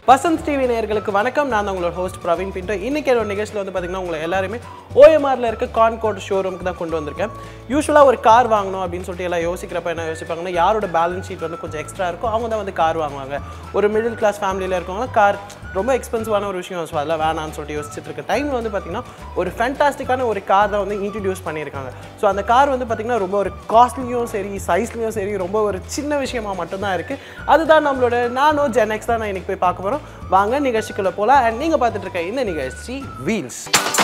Vasanth TV நேயர்களுக்கு வணக்கம். நான் உங்களோட ஹோஸ்ட் பிரவீன் பிண்டோ. இன்னைக்கு என்னோட நிகழ்ச்சியில் வந்து பாத்தீங்கன்னா உங்களை எல்லாரும் OMRல இருக்க கான்கோர்ட் ஷோரூமுக்கு தான் கொண்டு வந்திருக்கேன். யூசுவலா ஒரு கார் வாங்கணும் அப்படினு சொல்லிட்டு எல்லாம் யோசிக்கிறப்ப என்ன யோசிப்பாங்கன்னா யாரோட பேலன்ஸ் ஷீட் வந்து கொஞ்சம் எக்ஸ்ட்ரா இருக்கோ அவங்க தான் வந்து கார் வாங்குவாங்க. ஒரு மிடில் கிளாஸ் ஃபேமிலில இருக்கவங்க கார் ரொம்ப எக்ஸ்பென்சிவான ஒரு விஷயம் அதெல்லாம் வேணாம்னு சொல்லிட்டு யோசிச்சிட்டு இருக்க டைம்ல வந்து பாத்தீங்கன்னா ஒரு ஃபேண்டாஸ்டிக்கான ஒரு கார் தான் வந்து இன்ட்ரோ듀ce பண்ணிருக்காங்க. சோ அந்த கார் வந்து பாத்தீங்கன்னா ரொம்ப ஒரு காஸ்ட்லியும் சரி சைஸ்லயும் சரி ரொம்ப ஒரு சின்ன விஷயமா மட்டும் தான் இருக்கு. அதுதான் நம்மளோட Nano Genx தான் நான் இன்னைக்கு போய் பார்க்க போறோம். வாங்க நிகழ்ச்சிக்குள்ள போலாம். and நீங்க பார்த்துட்டு இருக்க இந்த நிகழ்ச்சி வீல்ஸ்.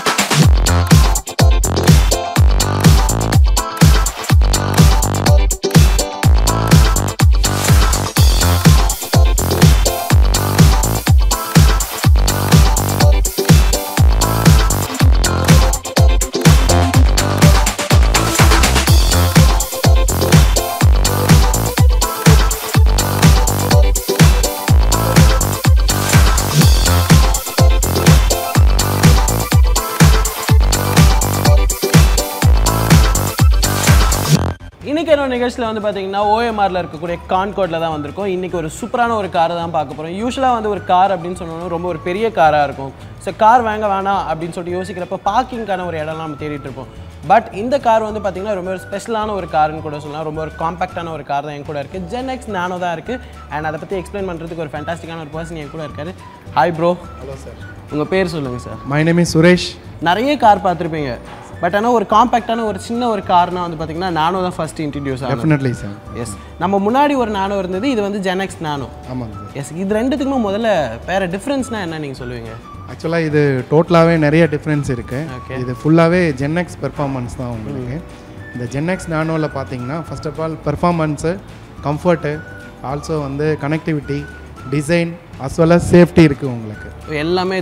இன்னைக்கு என்னோட நிகழ்ச்சியில் வந்து பார்த்தீங்கன்னா OMRல இருக்கக்கூடிய கான்கோர்ட்ல தான் வந்திருக்கோம். இன்னைக்கு ஒரு சூப்பரான ஒரு காரை தான் பார்க்க போகிறோம். யூஸ்வலாக வந்து ஒரு கார் அப்படின்னு சொன்னோன்னா ரொம்ப ஒரு பெரிய காராக இருக்கும். ஸோ கார் வாங்க வேணாம் அப்படின்னு சொல்லிட்டு யோசிக்கிறப்ப பார்க்கிங்கான ஒரு இடம்லாம் நம்ம தேடிட்டு இருப்போம். பட் இந்த கார் வந்து பார்த்தீங்கன்னா ரொம்ப ஒரு ஸ்பெஷலான ஒரு கார்னு கூட சொல்லலாம். ரொம்ப ஒரு காம்பாக்டான ஒரு கார் தான் என் கூட இருக்குது. Genx Nano தான் இருக்குது. அண்ட் அதை பற்றி எக்ஸ்பிளைன் பண்ணுறதுக்கு ஒரு ஃபேண்டாஸ்டிக்கான ஒரு பர்சன் என் கூட இருக்காரு. Hi bro. Hello sir. உங்கள் பேர் சொல்லுங்கள் sir. My name is Suresh. நிறைய கார் பார்த்துருப்பீங்க. பட் ஆனால் ஒரு காம்பாக்டான ஒரு சின்ன ஒரு கார்னா வந்து பார்த்தீங்கன்னா நானோ தான் ஃபர்ஸ்ட் இன்ட்ரடியூஸ் ஆகும். Definitely sir. எஸ், நம்ம முன்னாடி ஒரு நானோ இருந்தது, இது வந்து Genx Nano. ஆமாங்க சார். எஸ், இது ரெண்டுத்துக்குமே முதல்ல வேறு டிஃப்ரென்ஸ்னால் என்ன நீங்கள் சொல்லுவீங்க? ஆக்சுவலாக இது டோட்டலாகவே நிறைய டிஃப்ரென்ஸ் இருக்குது. இது ஃபுல்லாகவே Genx பெர்ஃபார்மன்ஸ் தான் உங்களுக்கு. இந்த Genx Nanoவில் பார்த்தீங்கன்னா first of all performance, comfort, also வந்து connectivity, design as well as safety இருக்குது உங்களுக்கு. எல்லாமே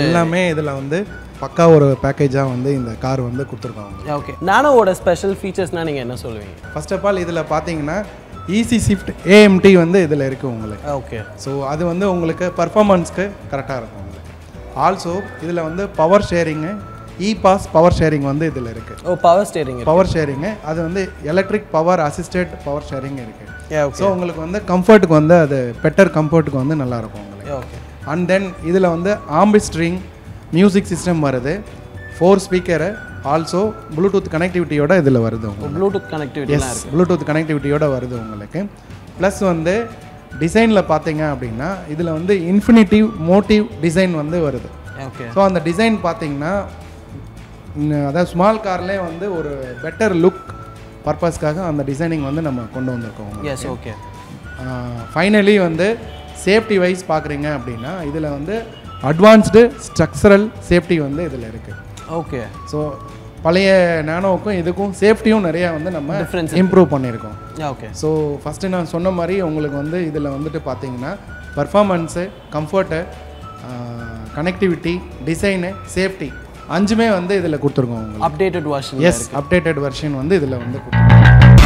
இதில் வந்து பக்கா ஒரு பேக்கேஜாக வந்து இந்த கார் வந்து கொடுத்துருக்காங்க. ஓகே, நானோவோட ஸ்பெஷல் ஃபீச்சர்ஸ்னால் நீங்கள் என்ன சொல்லுவீங்க? ஃபர்ஸ்ட் ஆஃப் ஆல் இதில் பார்த்தீங்கன்னா ஈஸி ஷிஃப்ட் AMT வந்து இதில் இருக்குது உங்களுக்கு. ஓகே, ஸோ அது வந்து உங்களுக்கு பர்ஃபார்மன்ஸ்க்கு கரெக்டாக இருக்கும் உங்களுக்கு. ஆல்சோ இதில் வந்து power sharing, pass power sharing வந்து இதில் இருக்குது. ஓ, பவர் ஷேரிங்கு அது வந்து electric power assisted power sharing இருக்குது. ஸோ உங்களுக்கு வந்து கம்ஃபர்ட்டுக்கு வந்து அது பெட்டர் கம்ஃபர்ட்டுக்கு வந்து நல்லாயிருக்கும் உங்களுக்கு. ஓகே, அண்ட் தென் இதில் வந்து ஆம்பிஸ்ட்ரிங் மியூசிக் சிஸ்டம் வருது, 4 ஸ்பீக்கரு, ஆல்சோ ப்ளூடூத் கனெக்டிவிட்டியோட இதில் வருது உங்களுக்கு. ப்ளூடூத் கனெக்டிவிட்டியோட வருது உங்களுக்கு. ப்ளஸ் வந்து டிசைனில் பார்த்தீங்க அப்படின்னா இதில் வந்து இன்ஃபினிட்டிவ் மோட்டிவ் டிசைன் வந்து வருது. ஓகே, ஸோ அந்த டிசைன் பார்த்தீங்கன்னா அதாவது ஸ்மால் கார்லேயே வந்து ஒரு பெட்டர் லுக் பர்பஸ்க்காக அந்த டிசைனிங் வந்து நம்ம கொண்டு வந்திருக்கோம். Yes, okay. ஃபைனலி வந்து சேஃப்டி வைஸ் பார்க்குறீங்க அப்படின்னா இதில் வந்து அட்வான்ஸ்டு ஸ்ட்ரக்சரல் சேஃப்டி வந்து இதில் இருக்குது. ஓகே, ஸோ பழைய நானோவுக்கும் இதுக்கும் சேஃப்டியும் நிறையா வந்து நம்ம இம்ப்ரூவ் பண்ணியிருக்கோம். ஓகே, ஸோ ஃபஸ்ட்டு நான் சொன்ன மாதிரி உங்களுக்கு வந்து இதில் வந்துட்டு பார்த்தீங்கன்னா performance, comfort, connectivity, design, safety 5மே வந்து இதில் கொடுத்துருக்கோம் உங்களுக்கு. Updated version. Yes, updated version வந்து இதில் வந்து கொடுத்துருக்கோம்.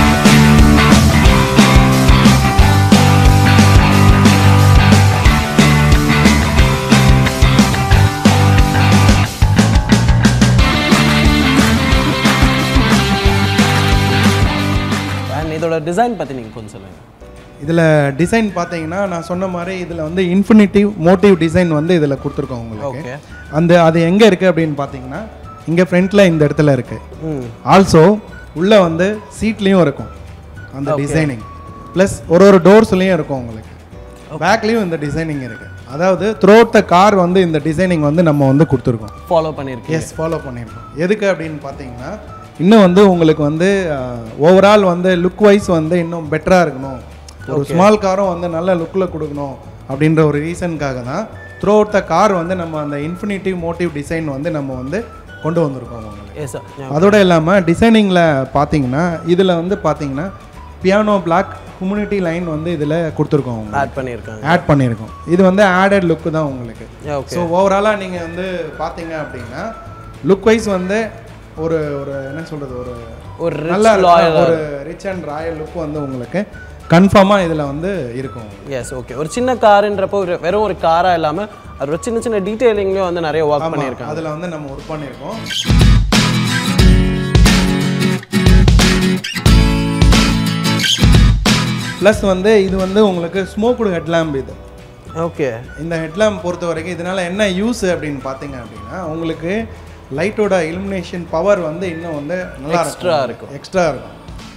இதோட டிசைன் பற்றி நீங்கள் கொஞ்சம் சொல்லுங்கள். இதில் டிசைன் பார்த்தீங்கன்னா நான் சொன்ன மாதிரி இதில் வந்து இன்ஃபினிட்டிவ் மோட்டிவ் டிசைன் வந்து இதில் கொடுத்துருக்கோம் உங்களுக்கு. அது எங்கே இருக்குது அப்படின்னு பார்த்தீங்கன்னா இங்கே ஃப்ரண்ட்டில் இந்த இடத்துல இருக்குது. ஆல்சோ உள்ளே வந்து சீட்லேயும் இருக்கும் அந்த டிசைனிங். ப்ளஸ் ஒரு டோர்ஸ்லேயும் இருக்கும் உங்களுக்கு. பேக்லேயும் இந்த டிசைனிங் இருக்குது. அதாவது த்ரூ அவுட் த கார் வந்து இந்த டிசைனிங் வந்து நம்ம வந்து கொடுத்துருக்கோம். ஃபாலோ பண்ணியிருக்கோம். எஸ், ஃபாலோ பண்ணியிருக்கோம். எதுக்கு அப்படின்னு பார்த்தீங்கன்னா இன்னும் வந்து உங்களுக்கு வந்து ஓவரால் வந்து லுக் வைஸ் வந்து இன்னும் பெட்டராக இருக்கணும், ஒரு ஸ்மால் காரும் வந்து நல்ல லுக்கில் கொடுக்கணும் அப்படின்ற ஒரு ரீசனுக்காக தான் த்ரூ அவுட் த கார் வந்து நம்ம அந்த இன்ஃபினிட்டிவ் மோட்டிவ் டிசைன் வந்து நம்ம வந்து கொண்டு வந்திருக்கோம் உங்களுக்கு. அதோட இல்லாமல் டிசைனிங்கில் பார்த்தீங்கன்னா இதில் வந்து பார்த்தீங்கன்னா பியானோ பிளாக் ஹியூமிடிட்டி லைன் வந்து இதில் கொடுத்துருக்கோம், ஆட் பண்ணியிருக்கோம். இது வந்து ஆடட் லுக்கு தான் உங்களுக்கு. ஸோ ஓவராலாக நீங்கள் வந்து பார்த்தீங்க அப்படின்னா லுக் வைஸ் வந்து ஒரு என்ன சொல்கிறது, ஒரு நல்ல ஒரு ரிச் அண்ட் ராயல் லுக் வந்து உங்களுக்கு கன்ஃபார்மாக இதில் வந்து இருக்கும். Yes, okay. ஒரு சின்ன காருன்றப்போ வெறும் ஒரு காராக இல்லாமல் அது ஒரு சின்ன சின்ன டீட்டெயிலிங்லேயும் வந்து நிறைய ஒர்க் பண்ணியிருக்கோம். அதில் வந்து நம்ம ஒர்க் பண்ணியிருக்கோம். ப்ளஸ் வந்து இது வந்து உங்களுக்கு ஸ்மோக்குடு ஹெட்லாம்ப் இது. ஓகே. இந்த ஹெட்லாம்ப் பொறுத்த வரைக்கும் இதனால் என்ன யூஸ் அப்படின்னு பார்த்தீங்க அப்படின்னா உங்களுக்கு லைட்டோட இலுமினேஷன் பவர் வந்து இன்னும் வந்து நல்லா எக்ஸ்ட்ரா இருக்கும்.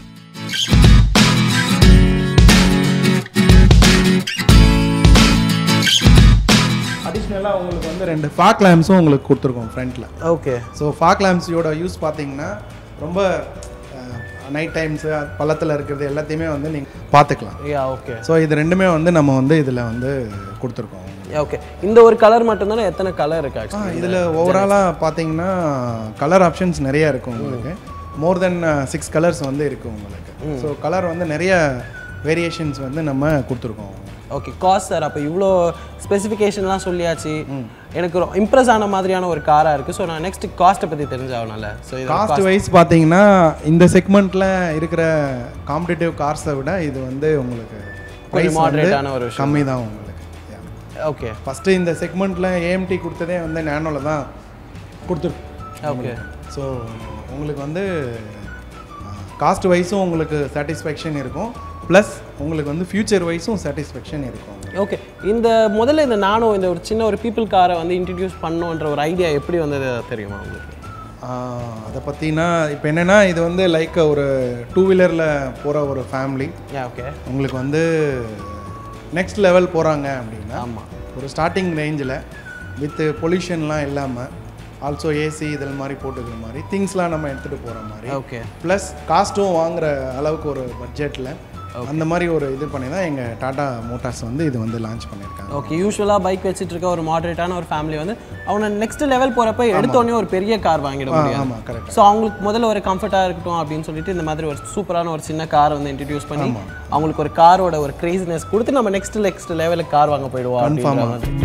அடிஷ்னலாக உங்களுக்கு வந்து 2 ஃபாக் லேம்ப்ஸும் உங்களுக்கு கொடுத்துருக்கோம் ஃப்ரண்ட்டில். ஓகே. ஸோ ஃபாக் லேம்ப்ஸோட யூஸ் பார்த்தீங்கன்னா ரொம்ப நைட் டைம்ஸு பள்ளத்தில் இருக்கிறது எல்லாத்தையுமே வந்து நீங்கள் பார்த்துக்கலாம். ஓகே. ஸோ இது ரெண்டுமே வந்து நம்ம வந்து இதில் வந்து கொடுத்துருக்கோம். ஓகே. இந்த ஒரு கலர் மட்டும்தானே, எத்தனை கலர் இருக்கு ஆக்சுவலி இதில் ஓவராலாக பார்த்தீங்கன்னா கலர் ஆப்ஷன்ஸ் நிறையா இருக்கும் உங்களுக்கு. மோர் தென் 6 கலர்ஸ் வந்து இருக்குது உங்களுக்கு. ஸோ கலர் வந்து நிறைய வேரியேஷன்ஸ் வந்து நம்ம கொடுத்துருக்கோம். ஓகே. காஸ்ட் சார், அப்போ இவ்வளோ ஸ்பெசிஃபிகேஷன்லாம் சொல்லியாச்சு, எனக்கு இம்ப்ரெஸ் ஆன மாதிரியான ஒரு காராக இருக்குது. ஸோ நான் நெக்ஸ்ட் காஸ்ட்டை பற்றி தெரிஞ்சாகணும்ல. ஸோ காஸ்ட் வைஸ் பார்த்தீங்கன்னா இந்த செக்மெண்ட்டில் இருக்கிற காம்படிட்டிவ் கார்ஸை விட இது வந்து உங்களுக்கு ப்ரைஸ் மாடரேட்டான ஒரு கம்மி தான் உங்களுக்கு. ஓகே. ஃபஸ்ட்டு இந்த செக்மெண்ட்டில் ஏஎம்டி கொடுத்ததே வந்து நேனோவில் தான் கொடுத்துருக்கு. ஓகே. ஸோ உங்களுக்கு வந்து காஸ்ட் வைஸும் உங்களுக்கு சாட்டிஸ்ஃபேக்ஷன் இருக்கும், ப்ளஸ் உங்களுக்கு வந்து ஃபியூச்சர் வைஸும் சாட்டிஸ்ஃபேக்ஷன் இருக்கும். ஓகே. முதல்ல இந்த நானோ இந்த ஒரு சின்ன ஒரு பீப்புள் காரை வந்து இன்ட்ரடியூஸ் பண்ணணுன்ற ஒரு ஐடியா எப்படி வந்தது தெரியுமா உங்களுக்கு? அதை பற்றினா இப்போ என்னென்னா இது வந்து லைக் ஒரு 2 வீலரில் போகிற ஒரு ஃபேமிலி. ஓகே. உங்களுக்கு வந்து நெக்ஸ்ட் லெவல் போகிறாங்க அப்படின்னா ஆமாம், ஒரு ஸ்டார்டிங் ரேஞ்சில் வித் பொல்யூஷன்லாம் இல்லாமல் ஆல்சோ ஏசி இதில் மாதிரி போட்டுக்கிற மாதிரி திங்ஸ்லாம் நம்ம எடுத்துகிட்டு போகிற மாதிரி. ஓகே. ப்ளஸ் காஸ்ட்டும் வாங்குகிற அளவுக்கு ஒரு பட்ஜெட்டில் அந்த மாதிரி ஒரு இது பண்ணி தான் எங்கள் டாடா மோட்டார்ஸ் வந்து இது வந்து லான்ச் பண்ணியிருக்காங்க. ஓகே. யூஸ்வலாக பைக் வச்சுட்டு இருக்க ஒரு மாடரேட்டான ஒரு ஃபேமிலி வந்து அவனை நெக்ஸ்ட் லெவல் போகிறப்ப எடுத்தோடனே ஒரு பெரிய கார் வாங்கிட முடியும். ஆமாம், கரெக்ட். ஸோ அவங்களுக்கு முதல்ல ஒரு கம்ஃபர்ட்டாக இருக்கட்டும் அப்படின்னு சொல்லிட்டு இந்த மாதிரி ஒரு சூப்பரான ஒரு சின்ன காரை வந்து இன்ட்ரடியூஸ் பண்ணி அவங்களுக்கு ஒரு காரோட ஒரு கிரேசினஸ் கொடுத்து நம்ம நெக்ஸ்ட் லெவலுக்கு கார் வாங்க போயிடுவோம் அப்படின்ற மாதிரி.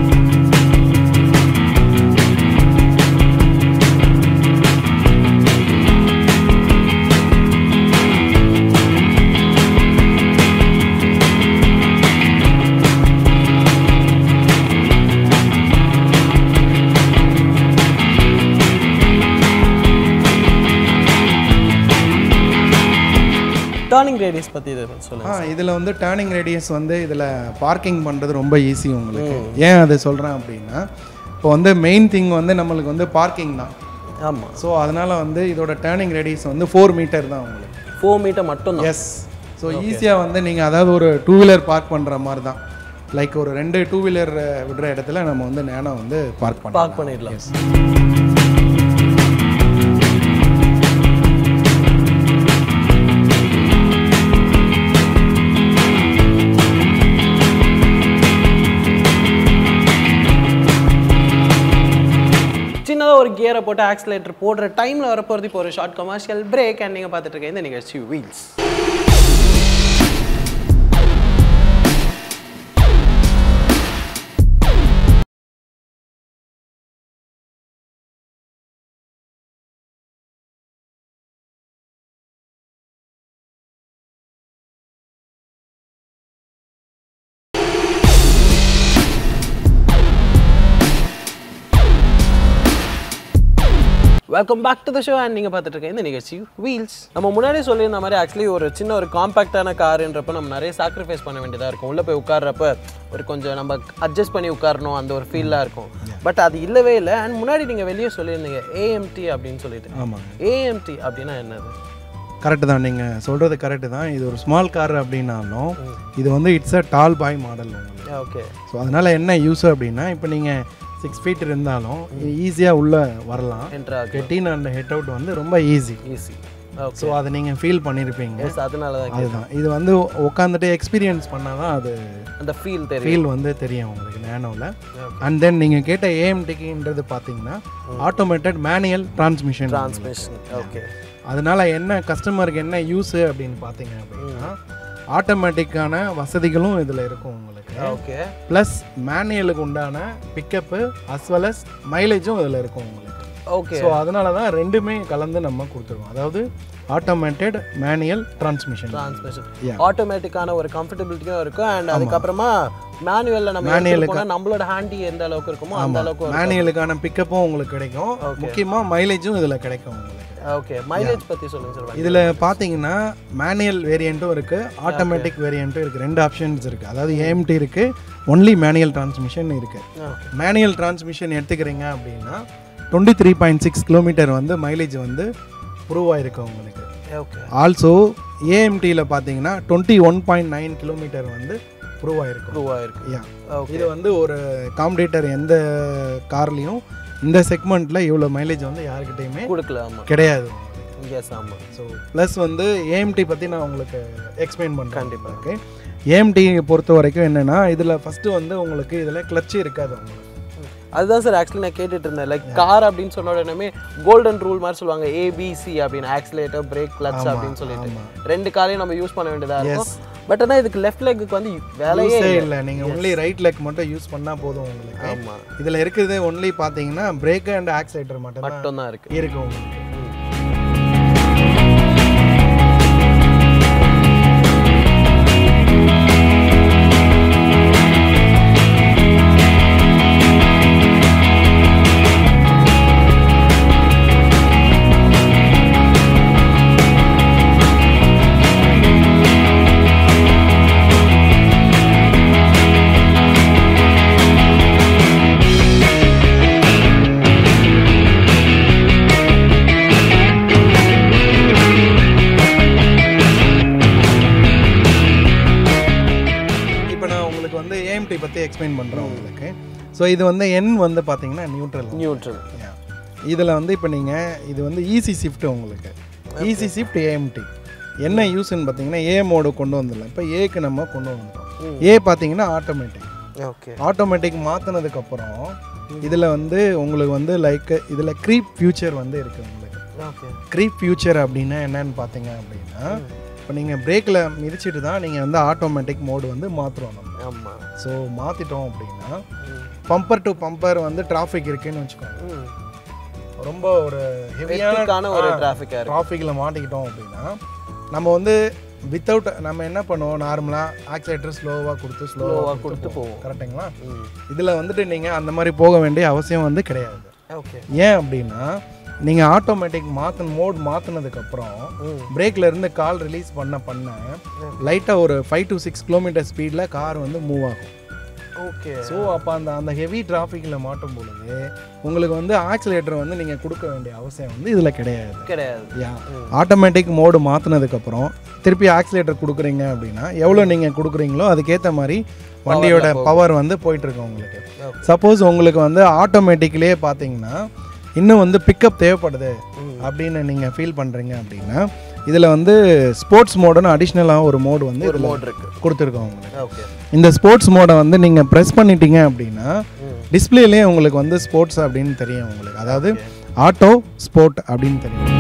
டர்னிங் ரேடியஸ் பற்றி இதை சொல்லுங்கள். இதில் வந்து டர்னிங் ரேடியஸ் வந்து இதில் பார்க்கிங் பண்ணுறது ரொம்ப ஈஸி உங்களுக்கு. ஏன் அதை சொல்கிறேன் அப்படின்னா இப்போ வந்து மெயின் திங் வந்து நம்மளுக்கு வந்து பார்க்கிங் தான். ஆமாம். ஸோ அதனால் வந்து இதோட டர்னிங் ரேடியஸ் வந்து 4 மீட்டர் தான் உங்களுக்கு. 4 மீட்டர் மட்டும்? எஸ். ஸோ ஈஸியாக வந்து நீங்கள் அதாவது ஒரு 2 வீலர் பார்க் பண்ணுற மாதிரி தான். லைக் ஒரு 2 2 வீலர் விடுற இடத்துல நம்ம வந்து நேனோ வந்து பார்க் பண்ணிடலாம். சின்னதாக ஒரு கியரை போட்டு ஆக்சிலேட்டர் போடுற டைமில் வரப்போகிறது இப்போ ஒரு ஷார்ட் கமர்ஷியல் பிரேக். அண்ட் நீங்கள் பார்த்துட்டு இருக்க இந்த நிகழ்ச்சி wheels. Welcome back to the show. And நீங்கள் பார்த்துட்டு இருக்க இந்த நிகழ்ச்சி வீல்ஸ். நம்ம முன்னாடி சொல்லியிருந்த மாதிரி ஆக்சுவலி ஒரு சின்ன ஒரு காம்பேக்டான காருன்றப்ப நம்ம நிறைய சாக்ரிஃபைஸ் பண்ண வேண்டியதாக இருக்கும். உள்ளே போய் உட்கார்றப்ப ஒரு கொஞ்சம் நம்ம அட்ஜஸ்ட் பண்ணி உட்காரணும், அந்த ஒரு ஃபீலாக இருக்கும். பட் அது இல்லவே இல்லை. அண்ட் முன்னாடி நீங்கள் வெளியே சொல்லியிருந்தீங்க ஏஎம்டி அப்படின்னு சொல்லிட்டு. ஆமாம். ஏஎம்டி அப்படின்னா என்னது? கரெக்டு தான், நீங்கள் சொல்கிறது கரெக்டு தான். இது ஒரு ஸ்மால் கார் அப்படின்னாலும் இது வந்து it's a tall boy model. Okay. So அதனால் என்ன யூஸ் அப்படின்னா இப்போ நீங்கள் 6 ஃபீட் இருந்தாலும் ஈஸியாக உள்ளே வரலாம். கெட்டின் அண்ட் ஹெட் அவுட் வந்து ரொம்ப ஈஸி. ஸோ அதை நீங்கள் ஃபீல் பண்ணியிருப்பீங்க. அதனால தான் அதுதான் இது வந்து உட்காந்துட்டு எக்ஸ்பீரியன்ஸ் பண்ணால் தான் அது அந்த ஃபீல் வந்து தெரியும் உங்களுக்கு நேனோவில். அண்ட் தென் நீங்கள் கேட்ட ஏஎம்டிக்குன்றது பார்த்தீங்கன்னா ஆட்டோமேட்டட் மேனுவல் டிரான்ஸ்மிஷன். ஓகே. அதனால என்ன கஸ்டமருக்கு என்ன யூஸு அப்படின்னு பார்த்தீங்க அப்படின்னா ஆட்டோமேட்டிக்கான வசதிகளும் இதில் இருக்கும் உங்களுக்கு. ஓகே. ப்ளஸ் மேனுவலுக்கு உண்டான பிக்கப்பு அஸ் வெல் அஸ் மைலேஜும் இதில் இருக்கும் உங்களுக்கு. ஓகே. ஸோ அதனால தான் ரெண்டுமே கலந்து நம்ம கொடுத்துருவோம். அதாவது ஆட்டோமேட்டட் மேனுவல் டிரான்ஸ்மிஷன். ஆட்டோமேட்டிக்கான ஒரு கம்ஃபர்டபிலிட்டியும் இருக்கும். அண்ட் அதுக்கப்புறமா மேனுவல்ல நம்ம நம்மளோட ஹேண்டி எந்த அளவுக்கு இருக்குமோ அந்த அளவுக்கு மேனுவலுக்கான பிக்கப்பும் உங்களுக்கு கிடைக்கும். முக்கியமா மைலேஜும் இதுல கிடைக்கும் உங்களுக்கு. ஓகே, மைலேஜ் பத்தி சொல்லுங்க சார். இதுல பாத்தீங்கன்னா மேனுவல் வேரியண்ட்டும் இருக்கு, ஆட்டோமேட்டிக் வேரியண்ட்டும் இருக்கு. ரெண்டு ஆப்ஷன்ஸ் இருக்கு. அதாவது AMT இருக்கு, ஒன்லி மேனுவல் டிரான்ஸ்மிஷன் இருக்கு. மேனுவல் டிரான்ஸ்மிஷன் எடுத்துக்கிறீங்க அப்படின்னா 23.6 கிலோமீட்டர் வந்து மைலேஜ் வந்து ப்ரூவ் ஆயிருக்கு உங்களுக்கு. ஓகே. ஆல்சோ AMTல பாத்தீங்கன்னா 21.9 கிலோமீட்டர் வந்து ப்ரூவ் ஆயிருக்கு. இது வந்து ஒரு காம்படிட்டர் எந்த கார்லயும் இந்த செக்மெண்ட்ல இவ்வளவு மைலேஜ் வந்து யார்கிட்டயுமே கொடுக்கல கிடையாது. எஸ், ஆமா. ஸோ ப்ளஸ் வந்து AMT பற்றி நான் உங்களுக்கு எக்ஸ்பிளைன் பண்ணுறேன். கண்டிப்பாக. ஓகே, AMT பொறுத்த வரைக்கும் என்னென்னா இதில் ஃபஸ்ட்டு வந்து உங்களுக்கு இதில் கிளச்சு இருக்காது உங்களுக்கு. அதுதான் சார் ஆக்சுவலி நான் கேட்டுட்டு இருந்தேன். லைக் கார் அப்படின்னு சொன்ன உடனே கோல்டன் ரூல் மாதிரி சொல்லுவாங்க, ABC அப்படின்னு, ஆக்சிலேட்டர், பிரேக், கிளட்ச் அப்படின்னு சொல்லிட்டு ரெண்டு காரையும் நம்ம யூஸ் பண்ண வேண்டியதாக இருக்கும். பட் ஆனால் இதுக்கு லெஃப்ட் லெக்கு வந்து வேலையே இல்லை. நீங்கள் ஒன்லி ரைட் லெக் மட்டும் யூஸ் பண்ணால் போதும் உங்களுக்கு. ஆமாம். இதில் இருக்கிறது ஒன்லி பார்த்தீங்கன்னா பிரேக் அண்ட் ஆக்சிலேட்டர் மட்டும் தான் இருக்கு உங்களுக்கு. பற்றி எக்ஸ்பிளைன் பண்ணுறோம் உங்களுக்கு. ஸோ இது வந்து எண் வந்து பார்த்தீங்கன்னா நியூட்ரல். இதில் வந்து இப்போ நீங்கள் இது வந்து ஈஸி ஷிஃப்ட் உங்களுக்கு. ஈஸி ஷிஃப்ட் AMT என்ன யூஸ்ன்னு பார்த்தீங்கன்னா A மோடு கொண்டு வந்துடலாம். இப்போ ஏக்கு நம்ம கொண்டு வந்துட்டோம். A பார்த்தீங்கன்னா ஆட்டோமேட்டிக். ஓகே. ஆட்டோமேட்டிக் மாற்றினதுக்கப்புறம் இதில் வந்து உங்களுக்கு வந்து லைக் இதில் க்ரீப் ஃபியூச்சர் வந்து இருக்குது உங்களுக்கு. ஓகே. க்ரீப் ஃபியூச்சர் அப்படின்னா என்னன்னு பார்த்தீங்க அப்படின்னா இப்போ நீங்கள் பிரேக்கில் மிதிச்சிட்டு தான் நீங்கள் வந்து ஆட்டோமேட்டிக் மோடு வந்து மாற்றுறோம் நம்ம. ஆமாம். ஸோ மாற்றிட்டோம் அப்படின்னா பம்பர் டு பம்பர் வந்து டிராஃபிக் இருக்குன்னு வச்சுக்கோங்க. ரொம்ப ஒரு ஹெவியான ஒரு டிராஃபிக்கில் மாட்டிக்கிட்டோம் அப்படின்னா நம்ம வந்து வித்தவுட் நம்ம என்ன பண்ணுவோம், நார்மலாக ஆக்சிலேட்டர் ஸ்லோவாக கொடுத்து போவோம். கரெக்டுங்களா? இதில் வந்துட்டு நீங்கள் அந்த மாதிரி போக வேண்டிய அவசியம் வந்து கிடையாது. ஓகே. ஏன் அப்படின்னா நீங்கள் ஆட்டோமேட்டிக் மோட் மாற்றினதுக்கப்புறம் பிரேக்கில் இருந்து கால் ரிலீஸ் பண்ண லைட்டாக ஒரு 5 to 6 கிலோமீட்டர் ஸ்பீடில் கார் வந்து மூவ் ஆகும். ஓகே. ஸோ அப்போ அந்த ஹெவி டிராஃபிக்கில் மாட்டும் பொழுது உங்களுக்கு வந்து ஆக்சிலேட்டர் வந்து நீங்கள் கொடுக்க வேண்டிய அவசியம் வந்து இதில் கிடையாது. ஆட்டோமேட்டிக் மோடு மாற்றினதுக்கப்புறம் திருப்பி ஆக்சிலேட்டர் கொடுக்குறீங்க அப்படின்னா எவ்வளோ நீங்கள் கொடுக்குறீங்களோ அதுக்கேற்ற மாதிரி வண்டியோட பவர் வந்து போயிட்டுருக்கு உங்களுக்கு. சப்போஸ் உங்களுக்கு வந்து ஆட்டோமேட்டிக்லேயே பார்த்தீங்கன்னா இன்னும் வந்து பிக்கப் தேவைப்படுது அப்படின்னு நீங்கள் ஃபீல் பண்ணுறீங்க அப்படின்னா இதில் வந்து ஸ்போர்ட்ஸ் மோடுன்னு அடிஷ்னலாக ஒரு மோடு வந்து கொடுத்துருக்கோம் உங்களுக்கு. இந்த ஸ்போர்ட்ஸ் மோடை வந்து நீங்கள் ப்ரெஸ் பண்ணிட்டீங்க அப்படின்னா டிஸ்பிளேலேயே உங்களுக்கு வந்து ஸ்போர்ட்ஸ் அப்படின்னு தெரியும் உங்களுக்கு. அதாவது ஆட்டோ ஸ்போர்ட் அப்படின்னு தெரியும்.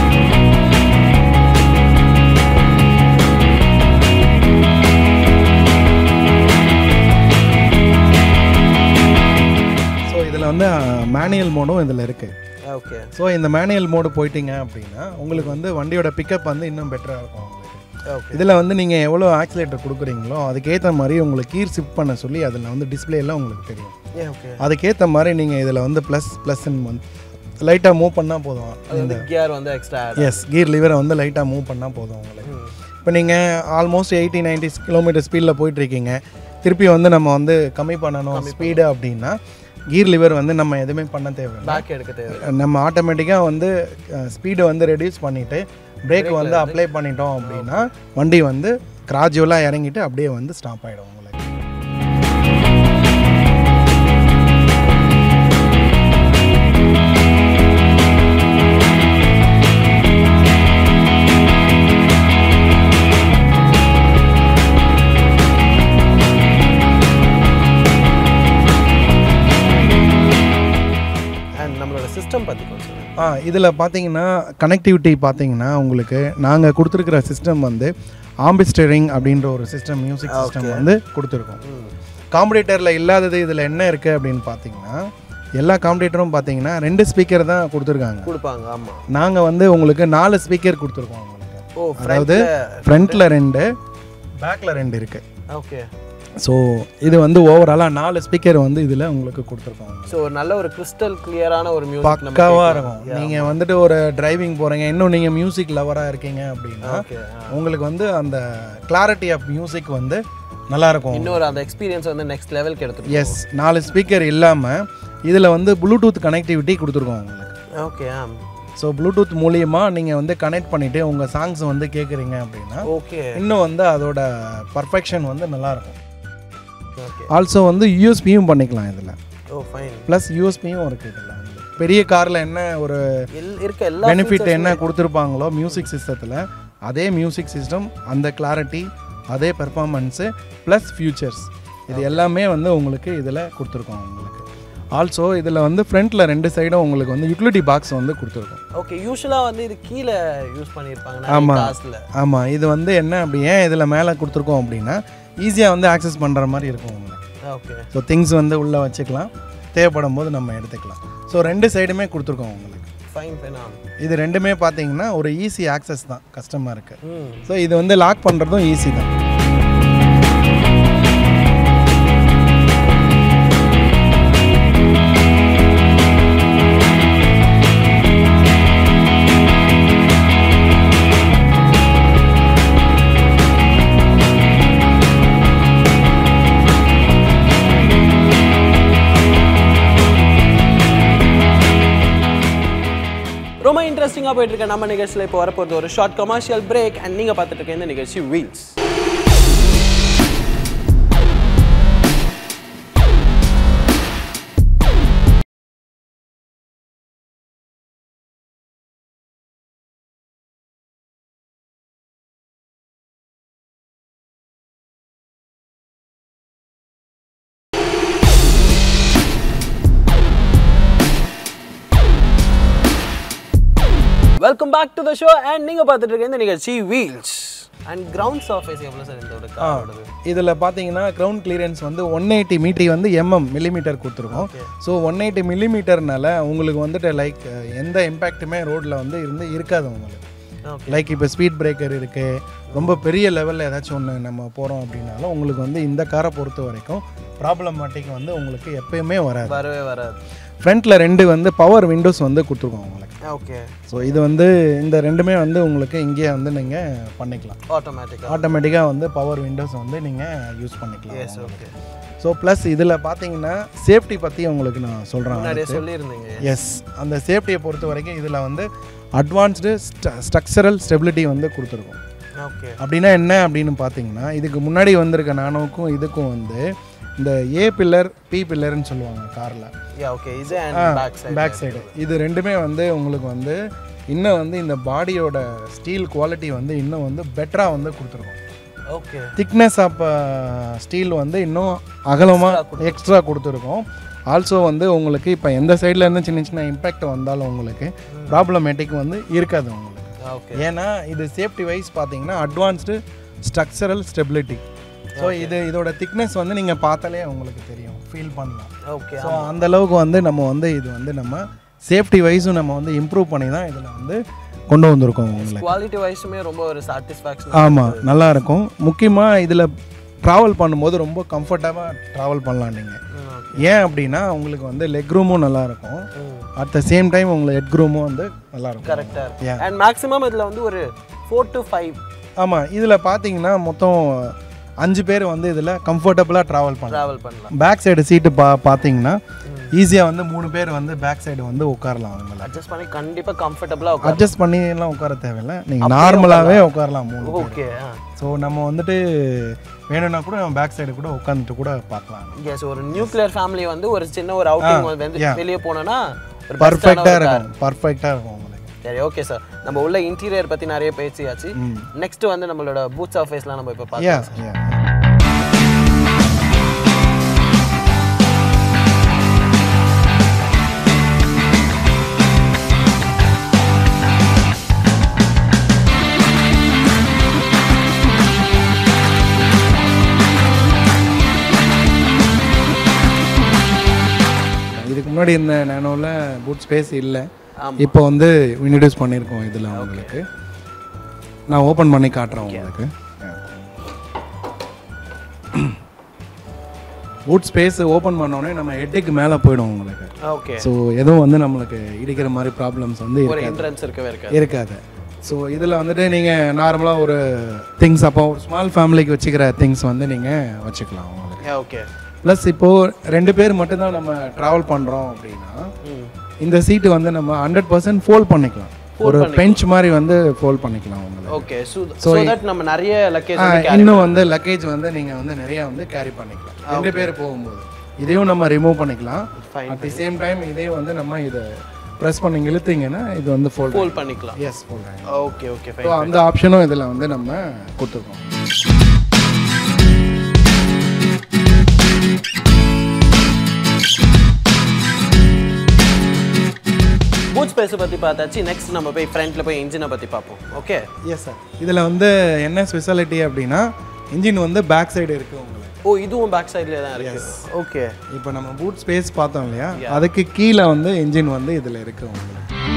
ஸோ இதில் வந்து மேனுவல் மோடும் இதில் இருக்குது. ஓகே. ஸோ இந்த மேனுவல் மோடு போயிட்டீங்க அப்படின்னா உங்களுக்கு வந்து வண்டியோட பிக்கப் வந்து இன்னும் பெட்டராக இருக்கும் உங்களுக்கு. இதில் வந்து நீங்கள் எவ்வளோ ஆக்சிலேட்டர் கொடுக்குறீங்களோ அதுக்கேற்ற மாதிரி உங்களுக்கு கீர் ஷிஃப்ட் பண்ண சொல்லி அதில் வந்து டிஸ்பிளேலாம் உங்களுக்கு தெரியும். அதுக்கேற்ற மாதிரி நீங்கள் இதில் வந்து ++ன்னு வந்து லைட்டாக மூவ் பண்ணால் போதும். இந்த கியர் வந்து எக்ஸ்ட்ரா கியர் லிவரை வந்து லைட்டாக மூவ் பண்ணால் போதும் உங்களுக்கு. இப்போ நீங்கள் ஆல்மோஸ்ட் 80-90 கிலோமீட்டர் ஸ்பீடில் போயிட்டுருக்கீங்க, திருப்பி வந்து நம்ம வந்து கம்மி பண்ணணும் ஸ்பீடு அப்படின்னா கீர் லிவர் வந்து நம்ம எதுவுமே பண்ண தேவை. நம்ம ஆட்டோமேட்டிக்காக வந்து ஸ்பீடை வந்து ரெடியூஸ் பண்ணிவிட்டு பிரேக் வந்து அப்ளை பண்ணிட்டோம் அப்படின்னா வண்டி வந்து கிராஜுவலாக இறங்கிட்டு அப்படியே வந்து ஸ்டாப் ஆகிடும் உங்களுக்கு. இதில் பார்த்தீங்கன்னா கனெக்டிவிட்டி பார்த்தீங்கன்னா உங்களுக்கு நாங்கள் கொடுத்துருக்கிற சிஸ்டம் வந்து ஆம்பிஸ்டரிங் அப்படின்ற ஒரு சிஸ்டம், மியூசிக் சிஸ்டம் வந்து கொடுத்துருக்கோம். காம்படிட்டரில் இல்லாதது இதில் என்ன இருக்குது அப்படின்னு பார்த்தீங்கன்னா எல்லா காம்படிட்டரும் பார்த்தீங்கன்னா 2 ஸ்பீக்கர் தான் கொடுப்பாங்க. ஆமாம், நாங்கள் வந்து உங்களுக்கு 4 ஸ்பீக்கர் கொடுத்துருக்கோம் உங்களுக்கு. ஓ, அதாவது ஃப்ரண்ட்டில் 2, பேக்கில் 2 இருக்குது. ஓகே. ஸோ இது வந்து ஓவராலாக 4 ஸ்பீக்கர் வந்து இதில் உங்களுக்கு கொடுத்துருக்கோம். ஸோ நல்ல ஒரு கிறிஸ்டல் கிளியரான ஒரு மியூசிக் பக்காவாக இருக்கும். நீங்கள் வந்துட்டு ஒரு டிரைவிங் போகிறீங்க, இன்னும் நீங்கள் மியூசிக் லவராக இருக்கீங்க அப்படின்னா உங்களுக்கு வந்து அந்த கிளாரிட்டி ஆஃப் மியூசிக் வந்து நல்லாயிருக்கும். இன்னொரு அந்த எக்ஸ்பீரியன்ஸ் வந்து நெக்ஸ்ட் லெவலுக்கு எடுத்துருக்கோம். எஸ், 4 ஸ்பீக்கர் இல்லாமல் இதில் வந்து ப்ளூடூத் கனெக்டிவிட்டி கொடுத்துருக்கோம் உங்களுக்கு. ஓகே. ஸோ ப்ளூடூத் மூலியமாக நீங்கள் வந்து கனெக்ட் பண்ணிவிட்டு உங்கள் சாங்ஸ் வந்து கேட்குறீங்க அப்படின்னா ஓகே, இன்னும் வந்து அதோட பர்ஃபெக்ஷன் வந்து நல்லாயிருக்கும். ஆல்சோ வந்து யூஎஸ்பியும் பண்ணிக்கலாம் இதில். ஓ, ஃபைன். ப்ளஸ் யூஎஸ்பியும் இருக்குது இதில். பெரிய காரில் என்ன ஒரு இருக்க எல்லா பெனிஃபிட் என்ன கொடுத்துருப்பாங்களோ மியூசிக் சிஸ்டத்தில், அதே மியூசிக் சிஸ்டம், அந்த கிளாரிட்டி, அதே பெர்ஃபார்மன்ஸு ப்ளஸ் ஃபியூச்சர்ஸ், இது எல்லாமே வந்து உங்களுக்கு இதில் கொடுத்துருக்கோம் உங்களுக்கு. ஆல்சோ இதில் வந்து ஃப்ரண்ட்டில் 2 சைடும் உங்களுக்கு வந்து யூட்டிலிட்டி பாக்ஸ் வந்து கொடுத்துருக்கோம். ஓகே. யூஸ்வலாக வந்து இது கீழே யூஸ் பண்ணியிருப்பாங்க. ஆமாம். இது வந்து என்ன அப்படி ஏன் இதில் மேலே கொடுத்துருக்கோம் அப்படின்னா ஈஸியாக வந்து ஆக்சஸ் பண்ணுற மாதிரி இருக்கும் உங்களுக்கு. ஓகே. ஸோ திங்ஸ் வந்து உள்ளே வச்சுக்கலாம், தேவைப்படும் போது நம்ம எடுத்துக்கலாம். ஸோ 2 சைடுமே கொடுத்துருக்கோம் உங்களுக்கு. ஃபைன். இது 2மே பார்த்தீங்கன்னா ஒரு ஈஸி ஆக்சஸ் தான் கஸ்டமருக்கு. ஸோ இது வந்து லாக் பண்ணுறதும் ஈஸி தான். ரொம்ப இன்ட்ரெஸ்டிங்காக போயிட்டு இருக்க நம்ம நிகழ்ச்சியில் இப்போ வரப்போகிறது ஒரு ஷார்ட் கமர்ஷியல் பிரேக். அண்ட் நீங்கள் பார்த்துட்டு இருக்க இந்த நிகழ்ச்சி wheels. Welcome back to the show. And நீங்கள் பார்த்துட்டு இருக்க இந்த நிகழ்ச்சி வீல்ஸ். அண்ட் கிரவுண்ட் சர்ஃபேஸ் எவ்வளோ சார் இந்த காரோடது? இதில் பார்த்தீங்கன்னா கிரவுண்ட் கிளியரன்ஸ் வந்து 180 மீட்டர் வந்து மில்லிமீட்டர் கொடுத்துருக்கோம். ஸோ 180 மில்லிமீட்டர்னால உங்களுக்கு வந்துட்டு லைக் எந்த இம்பேக்ட்டுமே ரோட்டில் வந்து இருக்காது உங்களுக்கு. லைக் இப்போ ஸ்பீட் பிரேக்கர் இருக்குது, ரொம்ப பெரிய லெவலில் ஏதாச்சும் ஒன்று நம்ம போகிறோம் அப்படின்னாலும் உங்களுக்கு வந்து இந்த காரை பொறுத்த வரைக்கும் ப்ராப்ளமேட்டிக் வந்து உங்களுக்கு எப்பயுமே வரவே வராது. ஃப்ரண்ட்டில் 2 வந்து பவர் விண்டோஸ் வந்து கொடுத்துருக்கோம் உங்களுக்கு. ஓகே. ஸோ இது வந்து இந்த 2மே வந்து உங்களுக்கு இங்கேயே வந்து நீங்கள் பண்ணிக்கலாம். ஆட்டோமேட்டிக்காக வந்து பவர் விண்டோஸ் வந்து நீங்கள் யூஸ் பண்ணிக்கலாம். S, okay. ஸோ ப்ளஸ் இதில் பார்த்தீங்கன்னா சேஃப்டி பற்றி உங்களுக்கு நான் சொல்கிறேன். சொல்லியிருந்தீங்க. எஸ், அந்த சேஃப்டியை பொறுத்த வரைக்கும் இதில் வந்து அட்வான்ஸ்டு ஸ்ட்ரக்சரல் ஸ்டெபிலிட்டி வந்து கொடுத்துருக்கோம். ஓகே. அப்படின்னா என்ன அப்படின்னு பார்த்தீங்கன்னா இதுக்கு முன்னாடி வந்திருக்க நானோக்கும் இதுக்கும் வந்து இந்த ஏ பில்லர் பி பில்லர்னு சொல்லுவாங்க காரில். ஓகே. இது பேக் சைடு இது 2மே வந்து உங்களுக்கு வந்து இன்னும் வந்து இந்த பாடியோட ஸ்டீல் குவாலிட்டி வந்து இன்னும் வந்து பெட்டராக வந்து கொடுத்துருக்கோம். ஓகே. திக்னஸ் ஆஃப் ஸ்டீல் வந்து இன்னும் அகலமாக எக்ஸ்ட்ரா கொடுத்துருக்கோம். ஆல்சோ வந்து உங்களுக்கு இப்போ எந்த சைடில் இருந்து சின்ன சின்ன இம்பேக்ட் வந்தாலும் உங்களுக்கு ப்ராப்ளமேட்டிக் வந்து இருக்காது உங்களுக்கு. ஏன்னா இது சேஃப்டி வைஸ் பார்த்தீங்கன்னா அட்வான்ஸ்டு ஸ்ட்ரக்சரல் ஸ்டெபிலிட்டி. ஸோ இதோட திக்னஸ் வந்து நீங்கள் பார்த்தாலே உங்களுக்கு தெரியும், ஃபீல் பண்ணலாம். ஓகே. ஸோ அந்தளவுக்கு வந்து நம்ம வந்து இது வந்து நம்ம சேஃப்டி வைஸும் நம்ம வந்து இம்ப்ரூவ் பண்ணி தான் இதில் வந்து கொண்டு வந்திருக்கோம் உங்களுக்கு. குவாலிட்டி வைஸுமே ரொம்ப ஒரு சாட்டிஸ்ஃபேக்ஷன். ஆமாம், நல்லாயிருக்கும். முக்கியமாக இதில் ட்ராவல் பண்ணும்போது ரொம்ப கம்ஃபர்டபுளாக ட்ராவல் பண்ணலாம் நீங்கள். ஏன் அப்படின்னா உங்களுக்கு வந்து லெக் ரூமும் நல்லாயிருக்கும், அட் த சேம் டைம் உங்களுக்கு ஹெட் ரூமும் வந்து நல்லாயிருக்கும். கரெக்டாக இருக்கும். அண்ட் மேக்ஸிமம் இதில் வந்து ஒரு 4 to 5. ஆமாம், இதில் பார்த்தீங்கன்னா மொத்தம் 5 பேர் வந்து இதில் கம்ஃபர்டபுளாக ட்ராவல் பண்ணலாம். பேக் சைடு சீட்டு பார்த்தீங்கன்னா ஈஸியாக வந்து 3 பேர் வந்து பேக் சைடு வந்து உட்காரலாம். அவங்கள அட்ஜஸ்ட் பண்ணி கண்டிப்பாக கம்ஃபர்டபுளாக அட்ஜஸ்ட் பண்ணிலாம் உட்கார தேவையில்லை, நீங்கள் நார்மலாகவே உட்காரலாம் 3. ஓகே. ஸோ நம்ம வந்துட்டு வேணும்னா கூட நம்ம பேக் சைடு கூட உட்காந்துட்டு கூட பார்க்கலாம். எஸ், ஒரு நியூக்ளியர் ஃபேமிலி வந்து ஒரு சின்ன ஒரு அவுட்டிங் வந்து வெளியே போனோன்னா பர்ஃபெக்டாக இருக்கும் உங்களுக்கு. சரி, ஓகே சார். நம்ம உள்ள இன்டீரியர் பற்றி நிறைய பேசியாச்சு. நெக்ஸ்ட் வந்து நம்மளோட பூட் சர்ஃபேஸ்லாம் நம்ம இப்போ பார்க்கலாம். முன்னாடி இந்த நானோவில் பூட் ஸ்பேஸ் இல்லை, இப்போ வந்து இன்ட்ரடியூஸ் பண்ணியிருக்கோம் இதில் உங்களுக்கு. நான் ஓப்பன் பண்ணி காட்டுறேன் உங்களுக்கு. பூட் ஸ்பேஸ் ஓப்பன் பண்ணோடனே நம்ம ஹெட்டுக்கு மேலே போயிடும் உங்களுக்கு. ஓகே. ஸோ எதுவும் வந்து நம்மளுக்கு இடிக்கிற மாதிரி ப்ராப்ளம்ஸ் வந்து இருக்காது. ஸோ இதில் வந்துட்டு நீங்கள் நார்மலாக ஒரு திங்ஸ், அப்போ ஒரு ஸ்மால் ஃபேமிலிக்கு வச்சுக்கிற திங்ஸ் வந்து நீங்கள் வச்சுக்கலாம் உங்களுக்கு. ஓகே. ப்ளஸ் இப்போது 2 பேர் மட்டும்தான் நம்ம ட்ராவல் பண்ணுறோம் அப்படின்னா இந்த சீட்டு வந்து நம்ம 100% ஃபோல்ட் பண்ணிக்கலாம். ஒரு பெஞ்ச் மாதிரி வந்து ஃபோல்ட் பண்ணிக்கலாம் உங்களுக்கு. ஓகே. ஸோ தட் நம்ம நிறைய லக்கேஜ் இன்னும் வந்து லக்கேஜ் வந்து நீங்கள் வந்து நிறையா வந்து கேரி பண்ணிக்கலாம் 2 பேர் போகும்போது. இதையும் நம்ம ரிமூவ் பண்ணிக்கலாம். அட் தி சேம் டைம் இதே வந்து நம்ம இதை ப்ரெஸ் பண்ணி இழுத்தீங்கன்னா இது வந்து ஃபோல்ட் பண்ணிக்கலாம். எஸ், ஃபோல்ட் ஆகிடும். Okay okay. ஸோ அந்த ஆப்ஷனும் இதில் வந்து நம்ம கொடுத்துருக்கோம். பூட் ஸ்பேஸை பற்றி பார்த்தாச்சு. நெக்ஸ்ட் நம்ம போய் ஃப்ரண்ட்டில் போய் இன்ஜினை பற்றி பார்ப்போம். ஓகே. Yes sir. இதில் வந்து என்ன ஸ்பெஷாலிட்டி அப்படின்னா இன்ஜின் வந்து பேக் சைடு இருக்குது உங்களுக்கு. ஓ, இதுவும் பேக் சைட்லேயே தான் இருக்குது. ஓகே. இப்போ நம்ம பூட் ஸ்பேஸ் பார்த்தோம் இல்லையா, அதுக்கு கீழே வந்து இன்ஜின் வந்து இதில் இருக்குது உங்களுக்கு.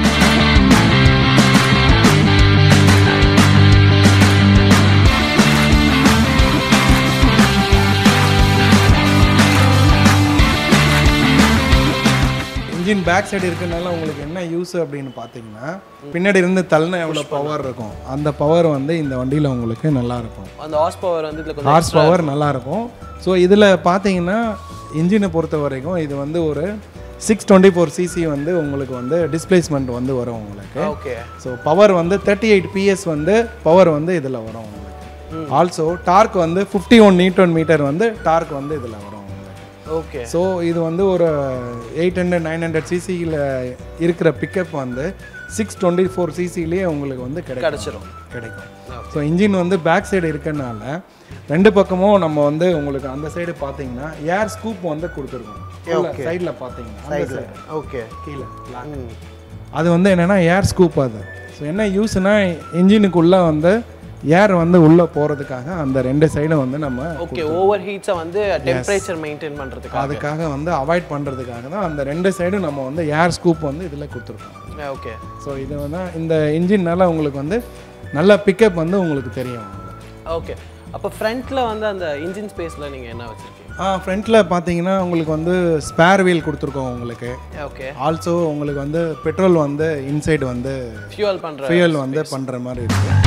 இன்ஜின் பேக் சைடு இருக்கிறதுனால உங்களுக்கு என்ன யூஸ் அப்படின்னு பார்த்தீங்கன்னா, பின்னாடி இருந்து தள்ளினா எவ்வளோ பவர் இருக்கும், அந்த பவர் வந்து இந்த வண்டியில் உங்களுக்கு நல்லாயிருக்கும். அந்த ஹார்ஸ் பவர் வந்து இதில் ஹார்ஸ் பவர் நல்லாயிருக்கும். ஸோ இதில் பார்த்தீங்கன்னா இன்ஜினை பொறுத்த வரைக்கும் இது வந்து ஒரு 624cc வந்து உங்களுக்கு வந்து டிஸ்பிளேஸ்மெண்ட் வந்து வரும் உங்களுக்கு. ஓகே. ஸோ பவர் வந்து 38 PS வந்து பவர் வந்து இதில் வரும் உங்களுக்கு. ஆல்சோ டார்க் வந்து 51 Nm வந்து டார்க் வந்து இதில் வரும். ஓகே. ஸோ இது வந்து ஒரு 800-900cc இருக்கிற பிக்கப் வந்து 624cc உங்களுக்கு வந்து கிடைக்கும். ஸோ இன்ஜின் வந்து பேக் சைடு இருக்கிறதுனால 2 பக்கமும் நம்ம வந்து உங்களுக்கு அந்த சைடு பார்த்தீங்கன்னா ஏர் ஸ்கூப் வந்து கொடுத்துருக்கோம். சைடில் பார்த்தீங்கன்னா ஓகே கீழே அது வந்து என்னென்னா ஏர் ஸ்கூப். அது ஸோ என்ன யூஸ்னா இன்ஜினுக்குள்ளே வந்து ஏர் வந்து உள்ளே போகிறதுக்காக அந்த 2 சைடும் வந்து நம்ம ஓவர் ஹீட்ஸை வந்து டெம்பரேச்சர் மெயின்டைன் பண்ணுறதுக்கு அதுக்காக வந்து அவாய்ட் பண்ணுறதுக்காக தான் அந்த 2 சைடும் நம்ம வந்து ஏர் ஸ்கூப் வந்து இதில் கொடுத்துருக்கோம். ஓகே. ஸோ இது வந்து இந்த இன்ஜின்னால உங்களுக்கு வந்து நல்ல பிக்கப் வந்து உங்களுக்கு தெரியும். ஓகே. அப்போ ஃப்ரண்ட்டில் வந்து அந்த இன்ஜின் ஸ்பேஸில் நீங்கள் என்ன வச்சுருக்கீங்க? ஃப்ரண்ட்டில் பார்த்தீங்கன்னா உங்களுக்கு வந்து ஸ்பேர் வீல் கொடுத்துருக்கோம் உங்களுக்கு. ஓகே. ஆல்சோ உங்களுக்கு வந்து பெட்ரோல் வந்து இன்சைடு வந்து ஃபியூயல் வந்து பண்ணுற மாதிரி இருக்குது.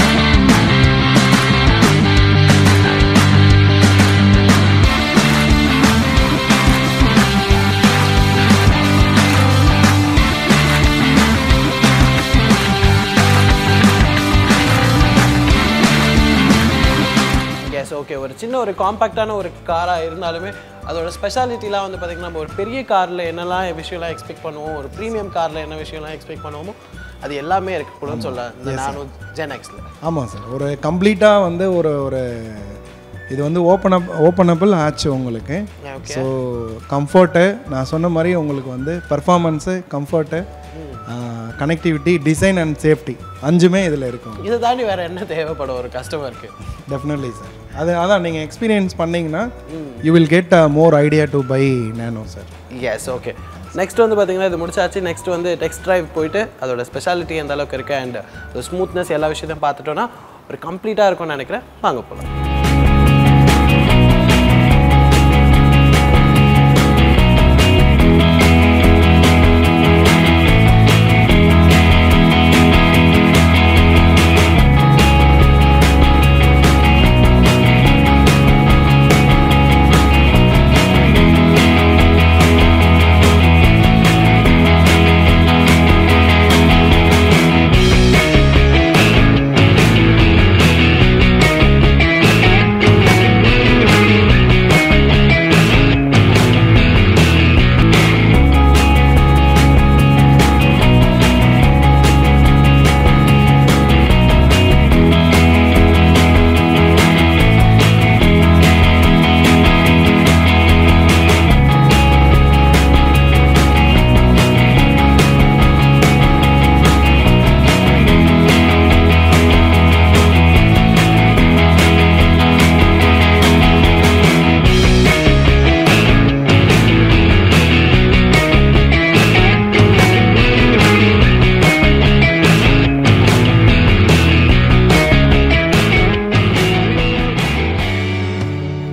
ஓகே. ஒரு சின்ன ஒரு காம்பேக்டான ஒரு காராக இருந்தாலுமே அதோட ஸ்பெஷாலிட்டிலாம் வந்து பார்த்திங்கன்னா நம்ம ஒரு பெரிய காரில் என்னெல்லாம் விஷயம்லாம் எக்ஸ்பெக்ட் பண்ணுவோம், ஒரு ப்ரீமியம் காரில் என்ன விஷயம்லாம் எக்ஸ்பெக்ட் பண்ணுவோமோ அது எல்லாமே இருக்கக்கூடாதுன்னு சொல்ல இந்த நானோ ஜென்எக்ஸில். ஆமாம் சார். ஒரு கம்ப்ளீட்டாக வந்து ஒரு இது வந்து ஓப்பனபிள் ஆச்சு உங்களுக்கு. ஸோ கம்ஃபர்ட்டு நான் சொன்ன மாதிரி உங்களுக்கு வந்து performance, comfort, connectivity, design and safety 5மே இதில் இருக்கும். இதை தாண்டி வேறு என்ன தேவைப்படும் ஒரு கஸ்டமருக்கு? Definitely sir. அதான் நீங்கள் எக்ஸ்பீரியன்ஸ் பண்ணிங்கன்னா you will get more idea to buy Nano sir. Yes. Okay. Next வந்து பார்த்தீங்கன்னா இது முடிச்சாச்சு. நெக்ஸ்ட் வந்து டெக்ஸ்ட் டிரைவ் போயிட்டு அதோட ஸ்பெஷாலிட்டி எந்த அளவுக்கு இருக்குது அண்ட் ஸ்மூத்னஸ் எல்லா விஷயத்தையும் பார்த்துட்டோன்னா ஒரு கம்ப்ளீட்டாக இருக்கும்னு நினைக்கிறேன். வாங்க போகலாம்.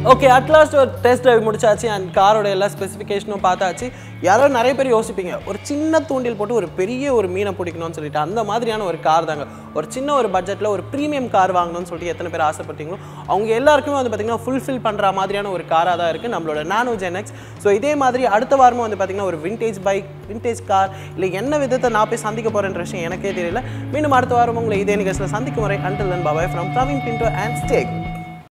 ஓகே அட்லாஸ்ட் ஒரு டெஸ்ட் டிரைவ் முடிச்சாச்சு அண்ட் காரோட எல்லா ஸ்பெசிஃபிகேஷனும் பார்த்தாச்சு. யாரோ நிறைய பேர் யோசிப்பீங்க ஒரு சின்ன தூண்டில் போட்டு ஒரு பெரிய ஒரு மீனை பிடிக்கணும்னு சொல்லிட்டு அந்த மாதிரியான ஒரு கார் தாங்க. ஒரு சின்ன ஒரு பட்ஜெட்டில் ஒரு ப்ரீமியம் கார் வாங்கணும்னு சொல்லிட்டு எத்தனை பேர் ஆசைப்பட்டீங்களோ அவங்க எல்லாருக்குமே வந்து பார்த்தீங்கன்னா ஃபுல்ஃபில் பண்ணுற மாதிரியான ஒரு காராக தான் இருக்குது நம்மளோட நானோ ஜெனெக்ஸ். ஸோ இதே மாதிரி அடுத்த வாரமும் வந்து பார்த்தீங்கன்னா ஒரு விண்டேஜ் பைக் விண்டேஜ் கார் இல்லை என்ன விதத்தை நான் போய் சந்திக்க போகிறேன்ற விஷயம் எனக்கே தெரியல. மீண்டும் அடுத்த வாரம் உங்களை இதே நிகழ்ச்சியில் சந்திக்கும் வரை until then bye bye from Praveen Pinto and Stay.